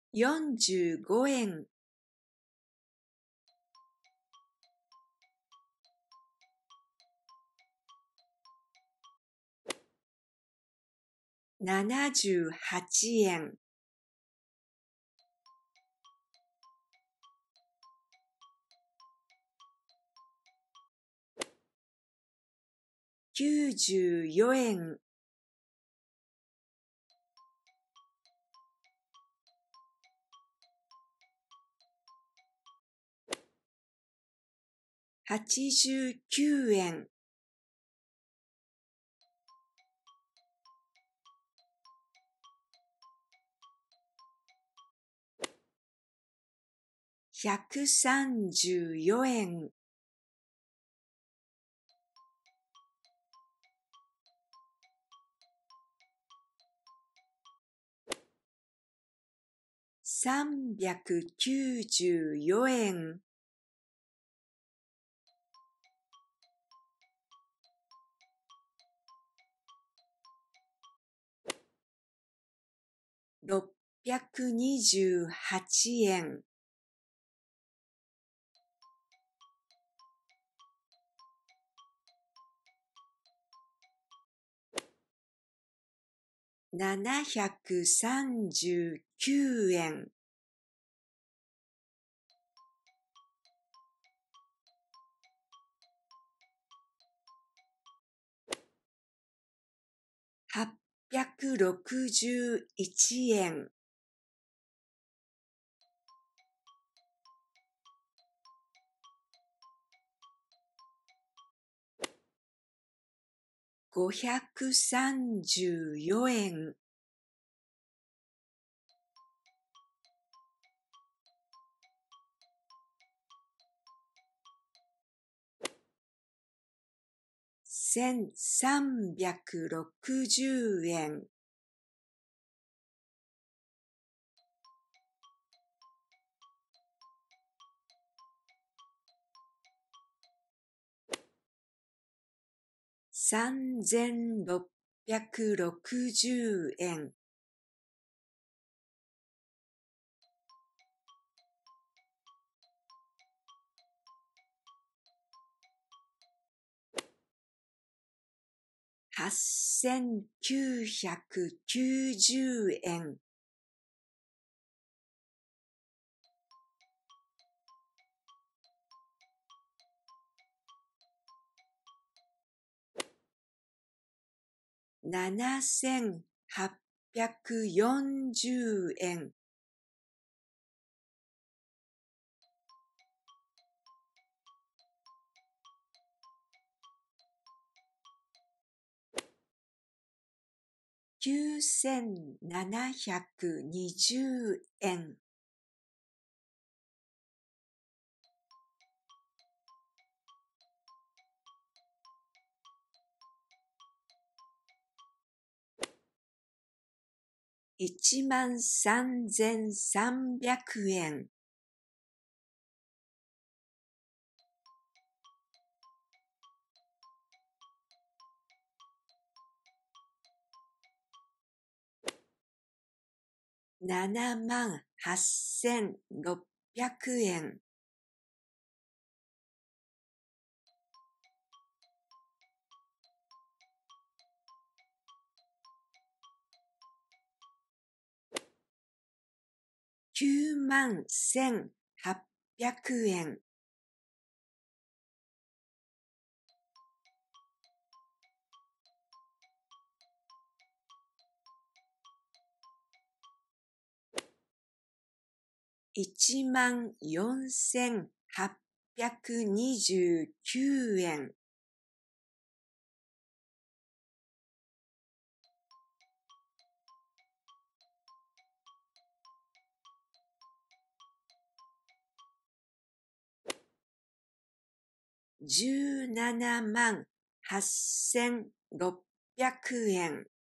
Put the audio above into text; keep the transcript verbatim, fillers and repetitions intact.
よんじゅうごえん。ななじゅうはちえん。きゅうじゅうよえん。はちじゅうきゅうえん。ひゃくさんじゅうよえん。さんびゃくきゅうじゅうよえん。ろっぴゃくにじゅうはちえん。ななひゃくさんじゅうきゅうえん。はっぴゃくろくじゅういちえん。ごひゃくさんじゅうよえん。せんさんびゃくろくじゅうえん。さんぜんろっぴゃくろくじゅうえん。はっせんきゅうひゃくきゅうじゅうえん。ななせんはっぴゃくよんじゅうえん。きゅうせんななひゃくにじゅうえん。いちまんさんぜんさんびゃくえん。ななまんはっせんろっぴゃくえん。きゅうまんせんはっぴゃくえん。いちまんよんせんはっぴゃくにじゅうきゅうえん。じゅうななまんはっせんろっぴゃくえん。